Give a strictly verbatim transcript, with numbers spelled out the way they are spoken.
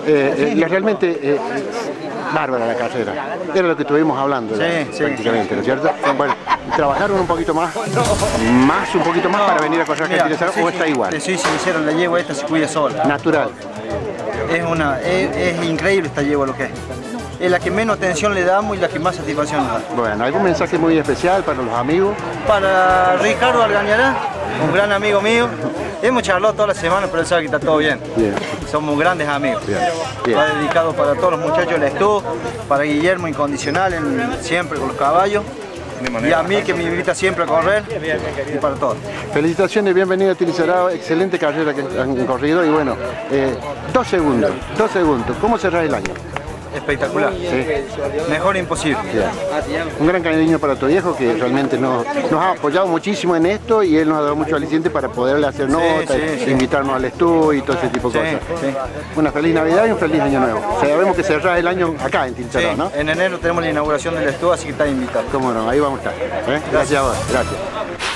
Eh, eh, realmente eh, bárbara la carrera. Era lo que estuvimos hablando, sí, ¿no? sí, prácticamente, sí. ¿no es cierto? Bueno, ¿trabajaron un poquito más? ¿Más, un poquito más no, para venir a correr acá en Tilizarao sí, o sí, está igual? Te soy sincero, la yegua esta se cuida sola. Natural. Es, una, es, es increíble esta yegua lo que es. Es la que menos atención le damos y la que más satisfacción nos da. Bueno, ¿algún mensaje muy especial para los amigos? Para Ricardo Algañará, un gran amigo mío. Hemos charlado toda la semana, pero él sabe que está todo bien. Bien. Somos grandes amigos. Bien. Bien. Está dedicado para todos los muchachos del Estú, para Guillermo incondicional, en, siempre con los caballos. Y a mí que me invita siempre a correr y para todos. Felicitaciones, bienvenido a Tilizarao, excelente carrera que han corrido y bueno, eh, dos segundos, dos segundos, ¿cómo cerrar el año? Espectacular, Sí. Mejor imposible. Bien. Un gran cariño para tu viejo que realmente nos, nos ha apoyado muchísimo en esto y él nos ha dado mucho aliciente para poderle hacer notas, sí, sí. invitarnos al estudio y todo ese tipo de Sí, cosas. sí. Una feliz Navidad y un feliz Año Nuevo. Sabemos que cerrás el año acá en Tilizarao, Sí, ¿no? en enero tenemos la inauguración del Estú, así que está invitado. Cómo no, ahí vamos a estar. ¿eh? Gracias a vos, gracias.